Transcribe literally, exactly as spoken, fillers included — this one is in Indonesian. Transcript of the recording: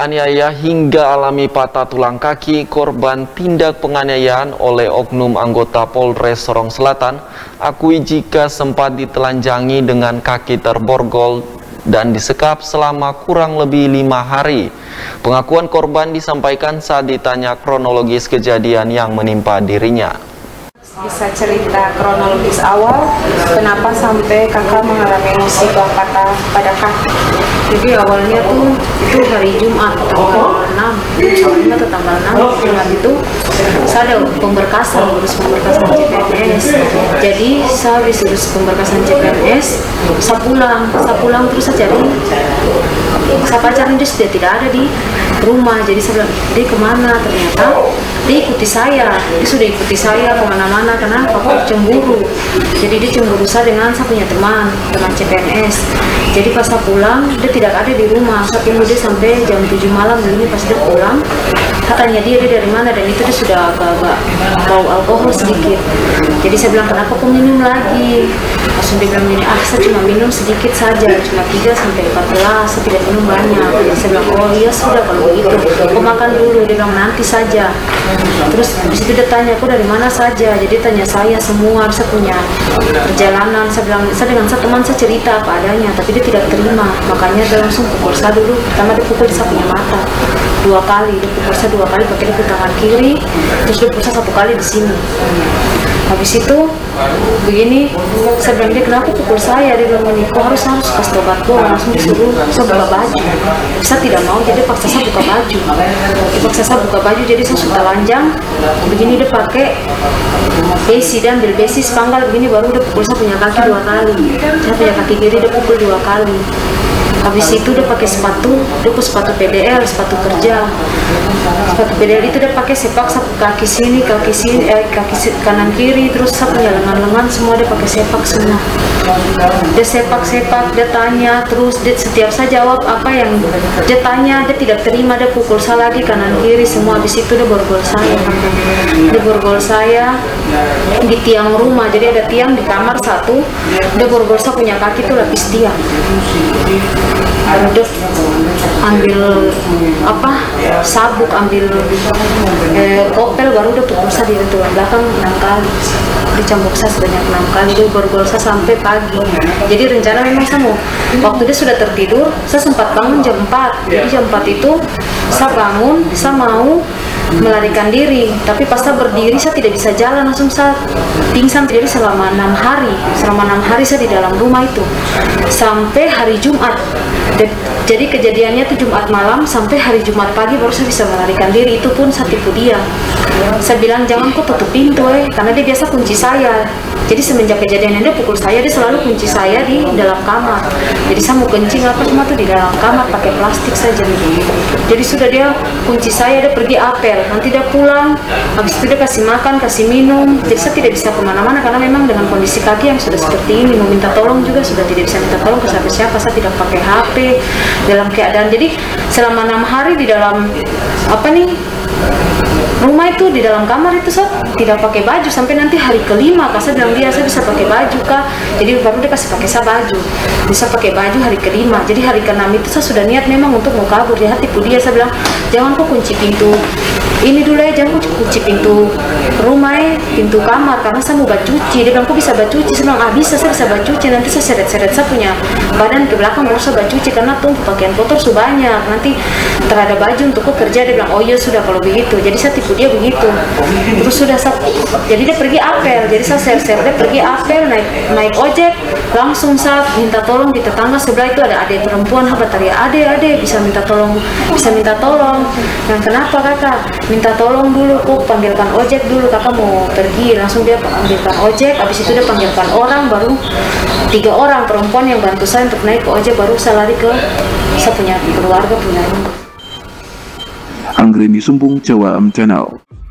dianiaya hingga alami patah tulang kaki, korban tindak penganiayaan oleh oknum anggota Polres Sorong Selatan akui jika sempat ditelanjangi dengan kaki terborgol dan disekap selama kurang lebih lima hari. Pengakuan korban disampaikan saat ditanya kronologis kejadian yang menimpa dirinya. Bisa cerita kronologis awal, kenapa sampai kakak mengalami musibah patah pada kaki? Jadi awalnya tuh itu hari Jumat tanggal enam, awalnya tuh tanggal enam, Jumat itu saya ada pemberkasan, urus pemberkasan C P N S. Jadi saya habis urus pemberkasan C P N S, saya pulang, saya pulang terus saya cari, saya pacaran dia sudah tidak ada di rumah. Jadi saya bilang, dia kemana? Ternyata dia ikuti saya, dia sudah ikuti saya kemana-mana karena aku cemburu. Jadi dia cemburu saya dengan saya punya teman, teman C P N S. Jadi pas saya pulang, dia tidak ada di rumah. Saya tunggu dia sampai jam tujuh malam ini pas dia pulang. Katanya dia, dia dari mana, dan itu dia sudah agak-agak bau alkohol sedikit. Jadi saya bilang, kenapa kau minum lagi? Langsung dia bilang ini, ah saya cuma minum sedikit saja, cuma tiga sampai empat gelas, saya tidak minum banyak. Jadi saya bilang, oh iya sudah kalau begitu, kau makan dulu. Dia bilang nanti saja. Terus habis itu dia tanya, aku dari mana saja? Jadi tanya saya semua, saya punya perjalanan. Saya bilang, saya dengan saya teman saya cerita apa adanya, tapi dia tidak terima. Makanya dia langsung pukul saya dulu. Pertama dia pukul saya punya mata dua kali, dia pukul saya dua kali pakai di tangan kiri, terus dia pukul saya satu kali di sini. Habis itu begini, saya bilang dia kenapa pukul saya? Dia bilang ini, kok harus harus kasih obat kok. Langsung disuruh saya buka baju. Saya tidak mau, jadi paksa saya buka baju. Dipaksa saya buka baju, jadi saya sudah telanjang. Begini dia pakai besi, dan ambil besi sepanggal begini, baru dia pukul saya punya kaki dua kali. Saya punya kaki kiri dia pukul dua kali. Habis itu dia pakai sepatu, dia pakai sepatu P D L, sepatu kerja. Sepatu P D L itu dia pakai sepak sapu kaki sini, kaki sini, eh, kaki kanan kiri, terus sapu lengan-lengan semua dia pakai sepak semua. Dia sepak-sepak, dia tanya, terus dia, setiap saya jawab apa yang dia tanya, dia tidak terima, dia pukul saya lagi kanan kiri semua. Habis itu dia borgol saya, dia borgol saya di tiang rumah. Jadi ada tiang di kamar satu, dia borgol saya punya kaki tuh lapis tiang. Dia ambil apa sabuk, ambil eh, kopel, baru dia pukul saya di tulang belakang enam kali, dicambuk saya sebanyak enam kali, dia borgol saya sampai pagi. Jadi rencana memang saya mau, waktu dia sudah tertidur, saya sempat bangun jam empat. Jadi jam empat itu saya bangun, saya mau melarikan diri, tapi pas saya berdiri saya tidak bisa jalan, langsung saya pingsan. Jadi selama enam hari, selama enam hari saya di dalam rumah itu sampai hari Jumat. Jadi kejadiannya itu Jumat malam sampai hari Jumat pagi baru saya bisa melarikan diri. Itu pun saya tipu dia. Saya bilang jangan kok tutup pintu eh, karena dia biasa kunci saya. Jadi semenjak kejadian dia pukul saya, dia selalu kunci saya di dalam kamar. Jadi saya mau kencing apa semua tuh di dalam kamar pakai plastik saja. Jadi sudah dia kunci saya, dia pergi apel. Nanti dia pulang, habis itu dia kasih makan, kasih minum. Jadi saya tidak bisa kemana-mana karena memang dengan kondisi kaki yang sudah seperti ini, mau minta tolong juga sudah tidak bisa minta tolong ke siapa-siapa. Saya tidak pakai H P dalam keadaan. Jadi selama enam hari di dalam apa nih rumah itu, di dalam kamar itu saya tidak pakai baju sampai nanti hari kelima. Pas saya bilang dia saya bisa pakai baju kak, jadi baru dia kasih pakai saya baju, bisa pakai baju hari kelima. Jadi hari keenam itu saya sudah niat memang untuk mau kabur. Dia tipu dia, saya bilang jangan kok kunci pintu ini dulu ya, jangan kunci pintu rumah ya, pintu kamar, karena saya mau baju cuci. Dia bilang kok bisa baju cuci? Saya bilang ah bisa, saya bisa baju cuci. Nanti saya seret-seret saya punya badan ke belakang baru saya baju cuci, karena tuh pakaian kotor sudah banyak, nanti terhadap baju untuk kerja. Dia bilang oh iya sudah kalau begitu. Jadi saya tipu dia begitu. Terus sudah saya, jadi dia pergi apel. Jadi saya share-share dia pergi apel, naik naik ojek, langsung saya minta tolong di tetangga sebelah itu ada adik perempuan, habat teriak ade ade bisa minta tolong, bisa minta tolong. Dan kenapa kakak? Minta tolong dulu, kok panggilkan ojek dulu, kakak mau pergi. Langsung dia panggilkan ojek, habis itu dia panggilkan orang, baru tiga orang perempuan yang bantu saya untuk naik ke ojek, baru saya lari ke saya punya keluarga, punya rumah. Anggreni Sumbung, Jawa Channel.